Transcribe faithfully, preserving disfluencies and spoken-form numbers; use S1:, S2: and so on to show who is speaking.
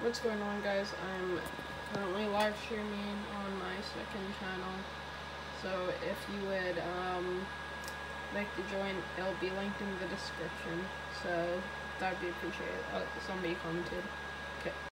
S1: What's going on, guys? I'm currently live streaming on my second channel, so if you would um, like to join, it'll be linked in the description, so that'd be appreciated. Uh, somebody commented. Okay.